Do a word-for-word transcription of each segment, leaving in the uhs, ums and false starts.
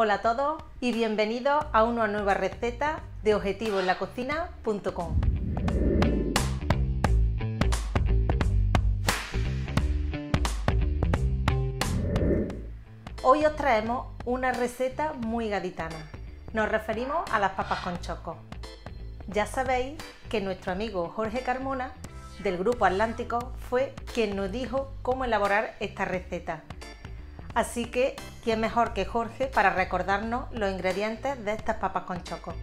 Hola a todos y bienvenidos a una nueva receta de objetivo en la cocina punto com. Hoy os traemos una receta muy gaditana. Nos referimos a las papas con choco. Ya sabéis que nuestro amigo Jorge Carmona del Grupo Atlántico fue quien nos dijo cómo elaborar esta receta. Así que, ¿quién mejor que Jorge para recordarnos los ingredientes de estas papas con choco?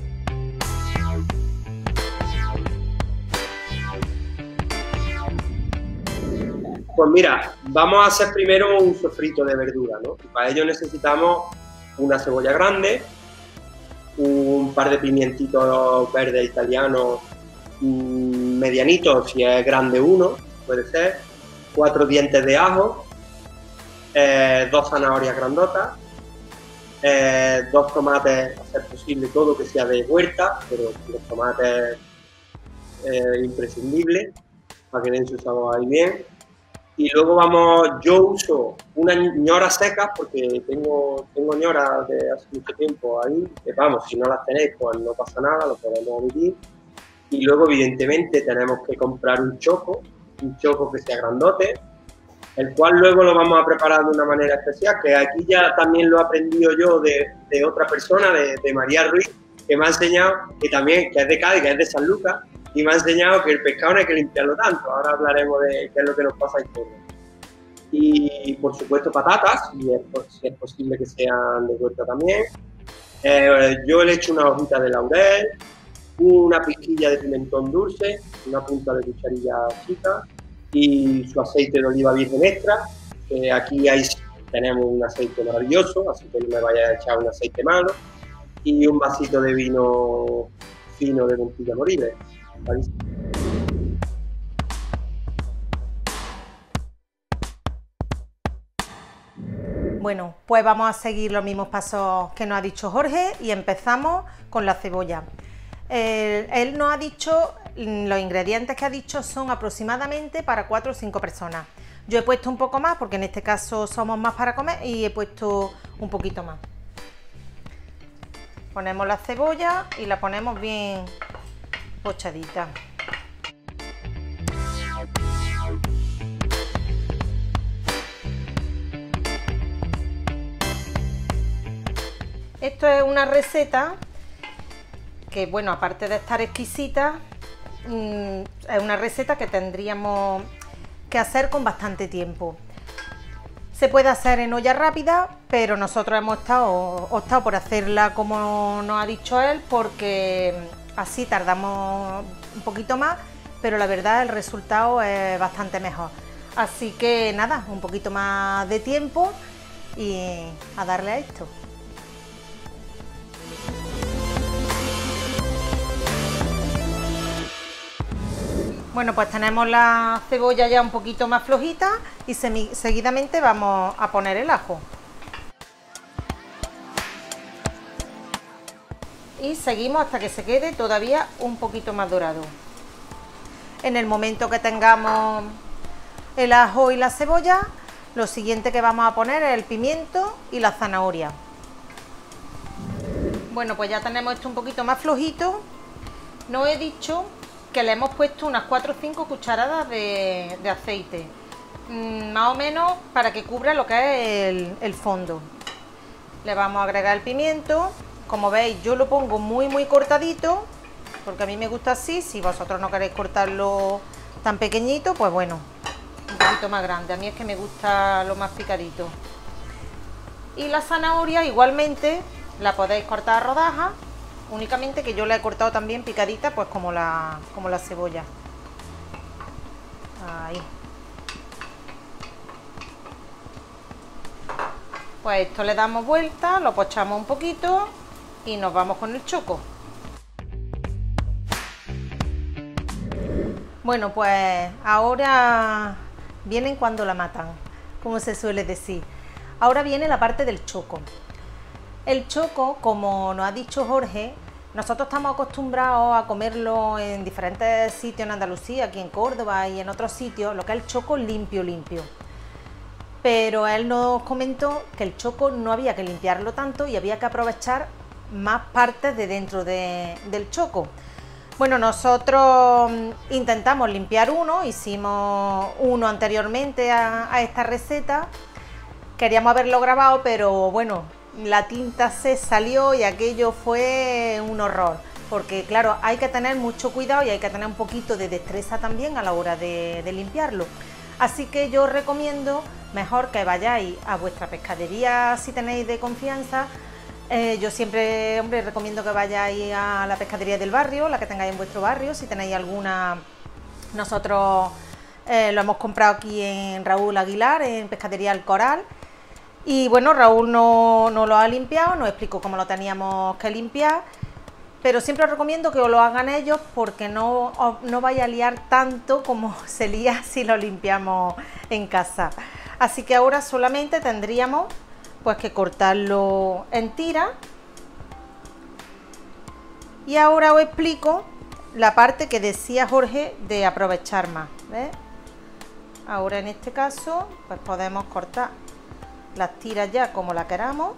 Pues mira, vamos a hacer primero un sofrito de verdura, ¿no? Y para ello necesitamos una cebolla grande, un par de pimientitos verdes italianos medianitos, si es grande uno, puede ser, cuatro dientes de ajo, eh, dos zanahorias grandotas, eh, dos tomates, a ser posible todo que sea de huerta, pero los tomates eh, imprescindibles para que den su sabor ahí bien. Y luego vamos, yo uso unas ñoras secas porque tengo, tengo ñoras de hace mucho tiempo ahí, que vamos, si no las tenéis pues no pasa nada, lo podemos omitir. Y luego evidentemente tenemos que comprar un choco, un choco que sea grandote, el cual luego lo vamos a preparar de una manera especial, que aquí ya también lo he aprendido yo de, de otra persona, de, de María Ruiz, que me ha enseñado, que también, que es de Cádiz, que es de San Lucas, y me ha enseñado que el pescado no hay que limpiarlo tanto. Ahora hablaremos de qué es lo que nos pasa en todo. Y por supuesto patatas, si es, si es posible que sean de huerta también. Eh, yo le echo una hojita de laurel, una pizquilla de pimentón dulce, una punta de cucharilla chica y su aceite de oliva virgen extra, que aquí hay, tenemos un aceite maravilloso, así que no me vaya a echar un aceite malo, y un vasito de vino fino de Montilla Moriles. Bueno, pues vamos a seguir los mismos pasos que nos ha dicho Jorge y empezamos con la cebolla. Él, él nos ha dicho, los ingredientes que ha dicho son aproximadamente para cuatro o cinco personas. Yo he puesto un poco más porque en este caso somos más para comer y he puesto un poquito más. Ponemos la cebolla y la ponemos bien pochadita. Esto es una receta que, bueno, aparte de estar exquisita, mmm, es una receta que tendríamos que hacer con bastante tiempo. Se puede hacer en olla rápida, pero nosotros hemos estado, optado por hacerla como nos ha dicho él, porque así tardamos un poquito más, pero la verdad el resultado es bastante mejor. Así que nada, un poquito más de tiempo y a darle a esto. Bueno, pues tenemos la cebolla ya un poquito más flojita y seguidamente vamos a poner el ajo. Y seguimos hasta que se quede todavía un poquito más dorado. En el momento que tengamos el ajo y la cebolla, lo siguiente que vamos a poner es el pimiento y la zanahoria. Bueno, pues ya tenemos esto un poquito más flojito. No he dicho que le hemos puesto unas cuatro o cinco cucharadas de, de aceite, mmm, más o menos para que cubra lo que es el, el fondo. Le vamos a agregar el pimiento. Como veis, yo lo pongo muy muy cortadito porque a mí me gusta así. Si vosotros no queréis cortarlo tan pequeñito, pues bueno, un poquito más grande. A mí es que me gusta lo más picadito. Y la zanahoria igualmente la podéis cortar a rodajas, únicamente que yo la he cortado también picadita, pues como la, como la cebolla. Ahí. Pues esto le damos vuelta, lo pochamos un poquito y nos vamos con el choco. Bueno, pues ahora vienen cuando la matan, como se suele decir. Ahora viene la parte del choco. El choco, como nos ha dicho Jorge, nosotros estamos acostumbrados a comerlo en diferentes sitios en Andalucía, aquí en Córdoba y en otros sitios, lo que es el choco limpio, limpio. pero él nos comentó que el choco no había que limpiarlo tanto y había que aprovechar más partes de dentro de, del choco. Bueno, nosotros intentamos limpiar uno, hicimos uno anteriormente a, a esta receta, queríamos haberlo grabado, pero bueno, la tinta se salió y aquello fue un horror, porque claro, hay que tener mucho cuidado y hay que tener un poquito de destreza también a la hora de, de limpiarlo. Así que yo os recomiendo mejor que vayáis a vuestra pescadería si tenéis de confianza. Eh, yo siempre, hombre, recomiendo que vayáis a la pescadería del barrio, la que tengáis en vuestro barrio, si tenéis alguna. Nosotros eh, lo hemos comprado aquí en Raúl Aguilar, en Pescadería El Coral. Y bueno, Raúl no, no lo ha limpiado, nos explicó cómo lo teníamos que limpiar, pero siempre os recomiendo que os lo hagan ellos porque no, no vaya a liar tanto como se lía si lo limpiamos en casa. Así que ahora solamente tendríamos pues que cortarlo en tira. Y ahora os explico la parte que decía Jorge de aprovechar más, ¿ves? Ahora en este caso pues podemos cortar las tiras ya como la queramos,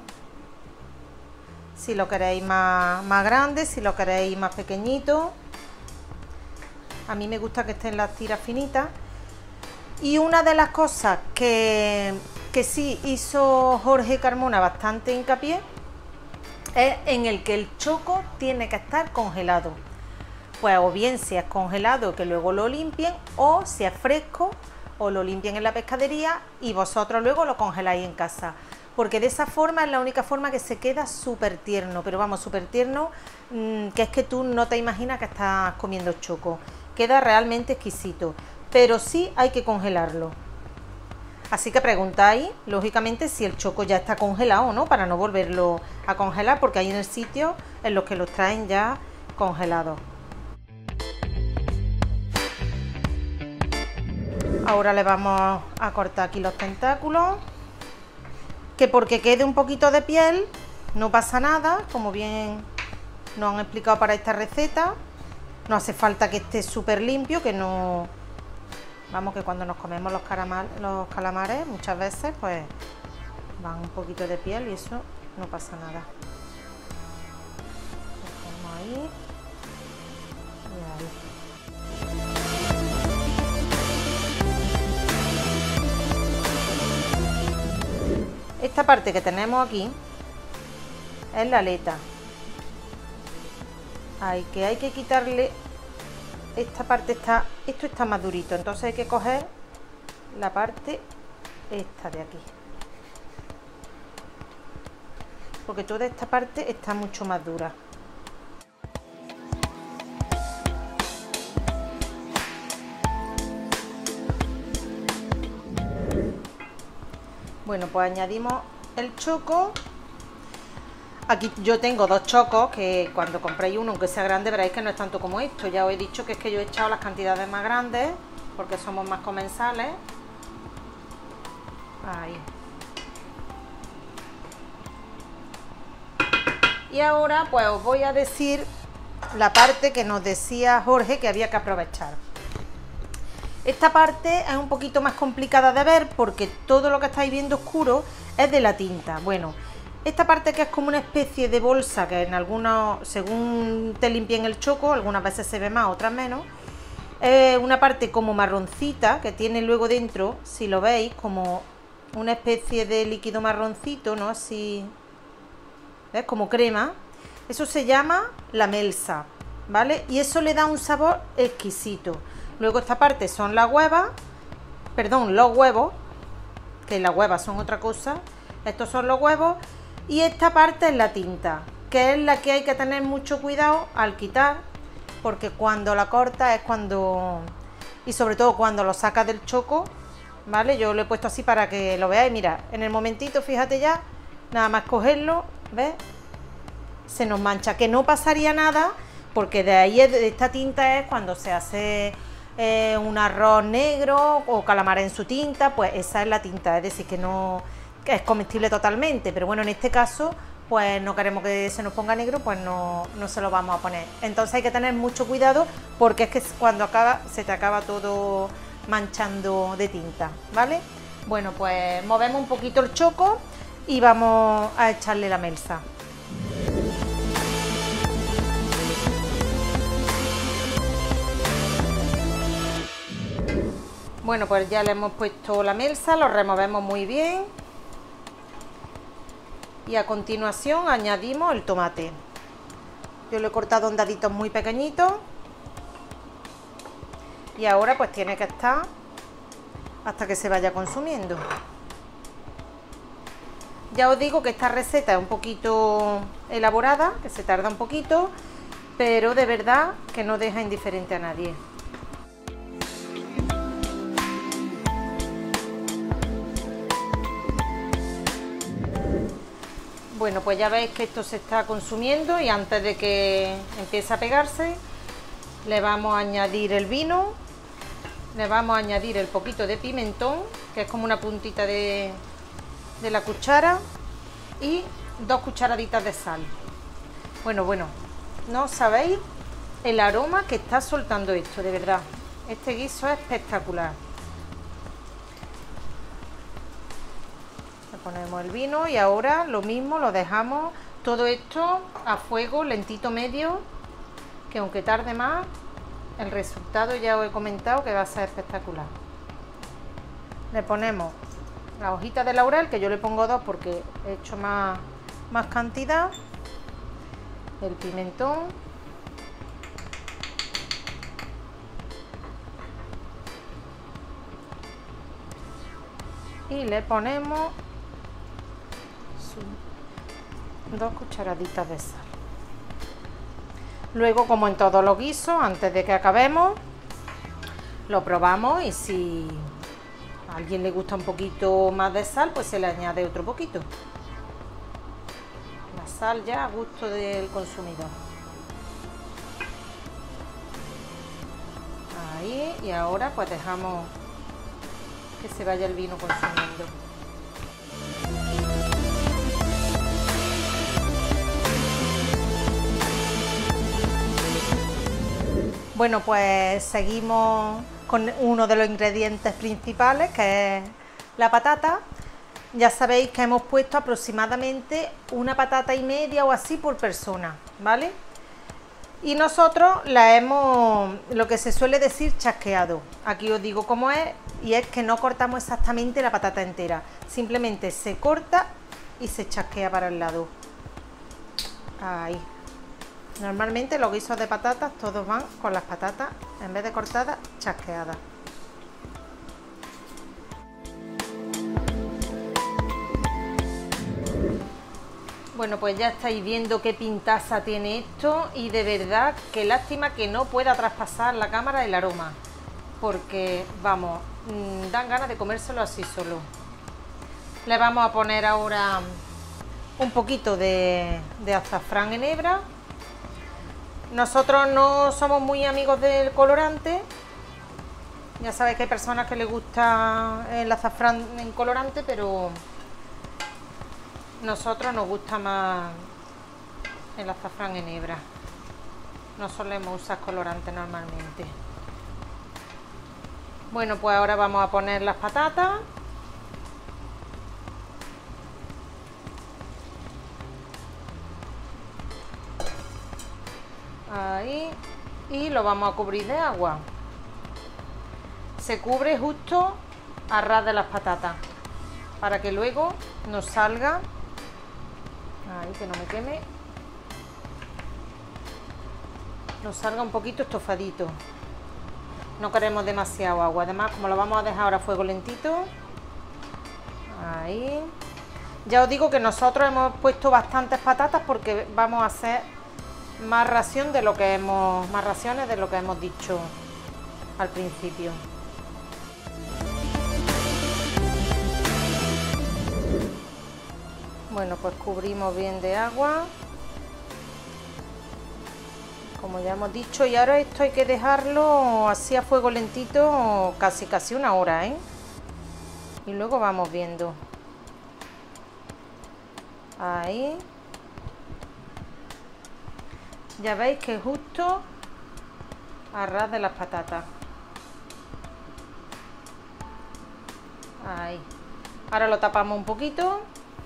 si lo queréis más, más grande, si lo queréis más pequeñito. A mí me gusta que estén las tiras finitas. Y una de las cosas que, que sí hizo Jorge Carmona bastante hincapié es en el que el choco tiene que estar congelado. Pues o bien si es congelado que luego lo limpien, o si es fresco o lo limpien en la pescadería y vosotros luego lo congeláis en casa, porque de esa forma es la única forma que se queda súper tierno, pero vamos, súper tierno, mmm, que es que tú no te imaginas que estás comiendo choco, queda realmente exquisito, pero sí hay que congelarlo. Así que preguntáis, lógicamente, si el choco ya está congelado o no, para no volverlo a congelar, porque hay en el sitio en los que los traen ya congelados. Ahora le vamos a cortar aquí los tentáculos, que porque quede un poquito de piel no pasa nada, como bien nos han explicado para esta receta. No hace falta que esté súper limpio, que no... Vamos, que cuando nos comemos los, los calamares muchas veces pues van un poquito de piel y eso no pasa nada. Dejamos ahí y ahí. Esta parte que tenemos aquí es la aleta. Hay que, hay que quitarle esta parte, está, esto está más durito, entonces hay que coger la parte esta de aquí, porque toda esta parte está mucho más dura. Bueno, pues añadimos el choco. Aquí yo tengo dos chocos, que cuando compréis uno, aunque sea grande, veréis que no es tanto como esto. Ya os he dicho que es que yo he echado las cantidades más grandes, porque somos más comensales. Ahí. Y ahora pues os voy a decir la parte que nos decía Jorge que había que aprovechar. Esta parte es un poquito más complicada de ver porque todo lo que estáis viendo oscuro es de la tinta. Bueno, esta parte que es como una especie de bolsa, que en algunos, según te limpien el choco, algunas veces se ve más, otras menos, es una parte como marroncita que tiene luego dentro, si lo veis, como una especie de líquido marroncito, ¿no? Así, ¿ves? Como crema. Eso se llama la melsa, ¿vale? Y eso le da un sabor exquisito. Luego esta parte son las huevas, perdón, los huevos, que las huevas son otra cosa. Estos son los huevos y esta parte es la tinta, que es la que hay que tener mucho cuidado al quitar, porque cuando la cortas es cuando, y sobre todo cuando lo sacas del choco, ¿vale? Yo lo he puesto así para que lo veáis. Mira, en el momentito, fíjate ya, nada más cogerlo, ¿ves? Se nos mancha, que no pasaría nada, porque de ahí, de esta tinta es cuando se hace eh, un arroz negro o calamar en su tinta, pues esa es la tinta, es decir, que no que es comestible totalmente, pero bueno, en este caso pues no queremos que se nos ponga negro, pues no, no se lo vamos a poner. Entonces hay que tener mucho cuidado, porque es que cuando acaba se te acaba todo manchando de tinta, ¿vale? Bueno, pues movemos un poquito el choco y vamos a echarle la melsa. Bueno, pues ya le hemos puesto la melsa, lo removemos muy bien y a continuación añadimos el tomate. Yo lo he cortado en daditos muy pequeñitos y ahora pues tiene que estar hasta que se vaya consumiendo. Ya os digo que esta receta es un poquito elaborada, que se tarda un poquito, pero de verdad que no deja indiferente a nadie. Bueno, pues ya veis que esto se está consumiendo y antes de que empiece a pegarse, le vamos a añadir el vino, le vamos a añadir el poquito de pimentón, que es como una puntita de, de la cuchara, y dos cucharaditas de sal. Bueno, bueno, no sabéis el aroma que está soltando esto, de verdad. Este guiso es espectacular. Le ponemos el vino y ahora lo mismo, lo dejamos todo esto a fuego lentito medio, que aunque tarde más, el resultado ya os he comentado que va a ser espectacular. Le ponemos la hojita de laurel, que yo le pongo dos porque he hecho más, más cantidad, el pimentón, y le ponemos dos cucharaditas de sal. Luego, como en todos los guisos, antes de que acabemos, lo probamos y si a alguien le gusta un poquito más de sal, pues se le añade otro poquito. La sal ya a gusto del consumidor. Ahí, y ahora pues dejamos que se vaya el vino consumiendo. Bueno, pues seguimos con uno de los ingredientes principales, que es la patata. Ya sabéis que hemos puesto aproximadamente una patata y media o así por persona, ¿vale? Y nosotros la hemos, lo que se suele decir, chasqueado. Aquí os digo cómo es, y es que no cortamos exactamente la patata entera, simplemente se corta y se chasquea para el lado. Ahí. Normalmente los guisos de patatas todos van con las patatas, en vez de cortadas, chasqueadas. Bueno, pues ya estáis viendo qué pintaza tiene esto y de verdad qué lástima que no pueda traspasar la cámara el aroma, porque vamos, dan ganas de comérselo así solo. Le vamos a poner ahora un poquito de, de azafrán en hebra. Nosotros no somos muy amigos del colorante. Ya sabéis que hay personas que les gusta el azafrán en colorante, pero nosotros nos gusta más el azafrán en hebra. No solemos usar colorante normalmente. Bueno, pues ahora vamos a poner las patatas. Ahí, y lo vamos a cubrir de agua. Se cubre justo a ras de las patatas para que luego nos salga, ahí que no me queme, nos salga un poquito estofadito. No queremos demasiado agua, además como lo vamos a dejar ahora a fuego lentito. Ahí. Ya os digo que nosotros hemos puesto bastantes patatas porque vamos a hacer más ración de lo que hemos, más raciones de lo que hemos dicho al principio. Bueno, pues cubrimos bien de agua, como ya hemos dicho, y ahora esto hay que dejarlo así a fuego lentito casi casi una hora, ¿eh? Y luego vamos viendo. Ahí. Ya veis que justo a ras de las patatas. Ahí. Ahora lo tapamos un poquito.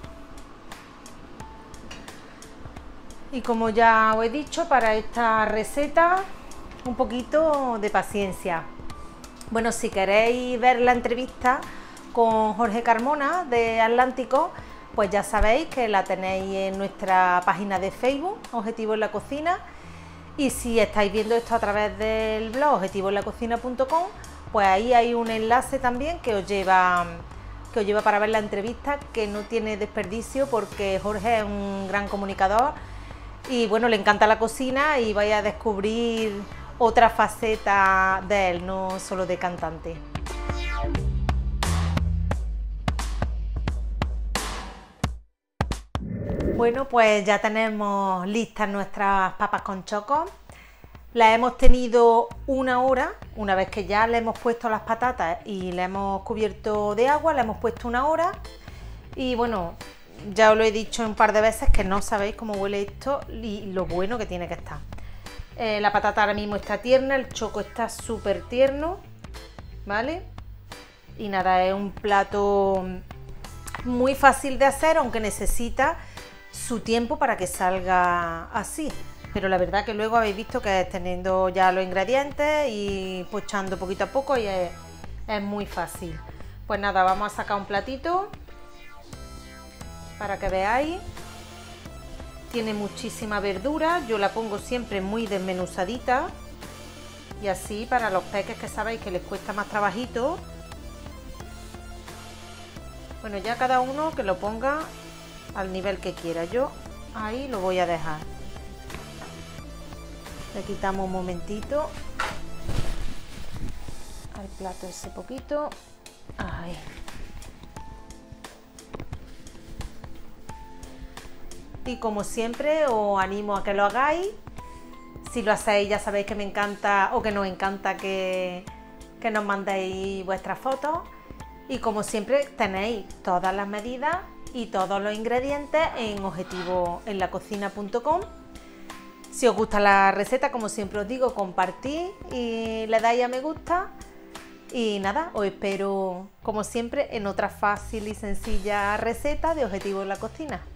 Y como ya os he dicho, para esta receta un poquito de paciencia. Bueno, si queréis ver la entrevista con Jorge Carmona de Atlántico, pues ya sabéis que la tenéis en nuestra página de Facebook, Objetivo en la Cocina. Y si estáis viendo esto a través del blog objetivo en la cocina punto com, pues ahí hay un enlace también que os lleva que os lleva para ver la entrevista, que no tiene desperdicio porque Jorge es un gran comunicador y bueno, le encanta la cocina y vais a descubrir otra faceta de él, no solo de cantante. Bueno, pues ya tenemos listas nuestras papas con choco. Las hemos tenido una hora, una vez que ya le hemos puesto las patatas y le hemos cubierto de agua, le hemos puesto una hora. Y bueno, ya os lo he dicho un par de veces que no sabéis cómo huele esto y lo bueno que tiene que estar. Eh, la patata ahora mismo está tierna, el choco está súper tierno, ¿vale? Y nada, es un plato muy fácil de hacer, aunque necesita su tiempo para que salga así, pero la verdad que luego habéis visto que es teniendo ya los ingredientes y pochando poquito a poco y es, es muy fácil. Pues nada, vamos a sacar un platito para que veáis. Tiene muchísima verdura, yo la pongo siempre muy desmenuzadita y así para los peques que sabéis que les cuesta más trabajito. Bueno, ya cada uno que lo ponga al nivel que quiera. Yo ahí lo voy a dejar. Le quitamos un momentito al plato ese poquito. Ahí. Y como siempre os animo a que lo hagáis. Si lo hacéis ya sabéis que me encanta o que nos encanta que, que nos mandéis vuestras fotos. Y como siempre tenéis todas las medidas y todos los ingredientes en objetivo en la cocina punto com. Si os gusta la receta, como siempre os digo, compartid y le dais a me gusta. Y nada, os espero como siempre en otra fácil y sencilla receta de Objetivo en la Cocina.